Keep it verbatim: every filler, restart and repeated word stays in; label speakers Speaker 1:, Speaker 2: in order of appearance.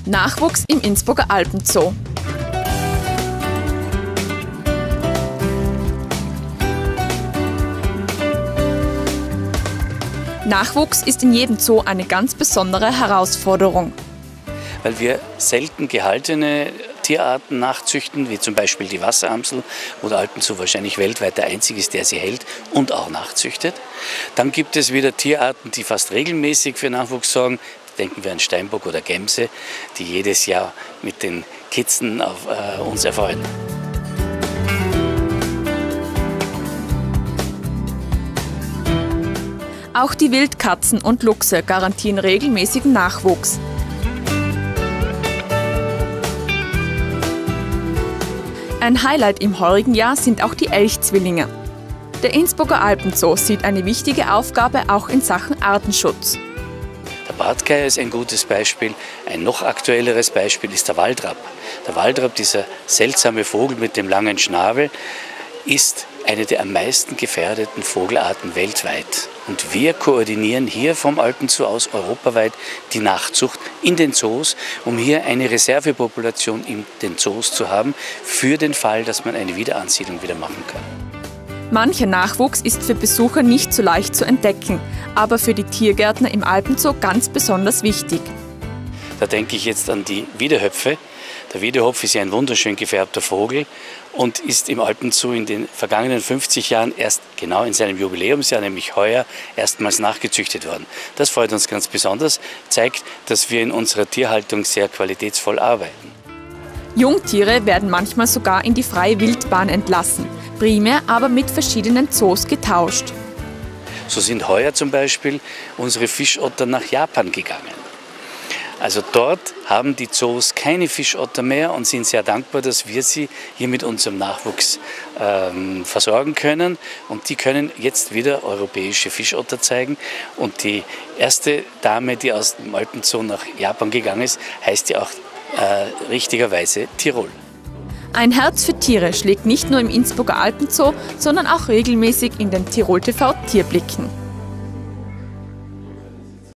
Speaker 1: Nachwuchs im Innsbrucker Alpenzoo. Nachwuchs ist in jedem Zoo eine ganz besondere Herausforderung.
Speaker 2: Weil wir selten gehaltene Tierarten nachzüchten, wie zum Beispiel die Wasseramsel, wo der Alpenzoo wahrscheinlich weltweit der einzige ist, der sie hält und auch nachzüchtet. Dann gibt es wieder Tierarten, die fast regelmäßig für Nachwuchs sorgen. Denken wir an Steinbock oder Gämse, die jedes Jahr mit den Kitzen auf äh, uns erfreuen.
Speaker 1: Auch die Wildkatzen und Luchse garantieren regelmäßigen Nachwuchs. Ein Highlight im heurigen Jahr sind auch die Elchzwillinge. Der Innsbrucker Alpenzoo sieht eine wichtige Aufgabe auch in Sachen Artenschutz.
Speaker 2: Der Bartgeier ist ein gutes Beispiel. Ein noch aktuelleres Beispiel ist der Waldrapp. Der Waldrapp, dieser seltsame Vogel mit dem langen Schnabel, ist eine der am meisten gefährdeten Vogelarten weltweit. Und wir koordinieren hier vom Alpenzoo aus europaweit die Nachzucht in den Zoos, um hier eine Reservepopulation in den Zoos zu haben, für den Fall, dass man eine Wiederansiedlung wieder machen kann.
Speaker 1: Mancher Nachwuchs ist für Besucher nicht so leicht zu entdecken, aber für die Tiergärtner im Alpenzoo ganz besonders wichtig.
Speaker 2: Da denke ich jetzt an die Wiedehöpfe. Der Wiedehopf ist ja ein wunderschön gefärbter Vogel und ist im Alpenzoo in den vergangenen fünfzig Jahren erst genau in seinem Jubiläumsjahr, nämlich heuer, erstmals nachgezüchtet worden. Das freut uns ganz besonders, zeigt, dass wir in unserer Tierhaltung sehr qualitätsvoll arbeiten.
Speaker 1: Jungtiere werden manchmal sogar in die freie Wildbahn entlassen, primär aber mit verschiedenen Zoos getauscht.
Speaker 2: So sind heuer zum Beispiel unsere Fischotter nach Japan gegangen. Also dort haben die Zoos keine Fischotter mehr und sind sehr dankbar, dass wir sie hier mit unserem Nachwuchs ähm, versorgen können. Und die können jetzt wieder europäische Fischotter zeigen. Und die erste Dame, die aus dem Alpenzoo nach Japan gegangen ist, heißt ja auch äh, richtigerweise Tirol.
Speaker 1: Ein Herz für Tiere schlägt nicht nur im Innsbrucker Alpenzoo, sondern auch regelmäßig in den Tirol T V Tierblicken.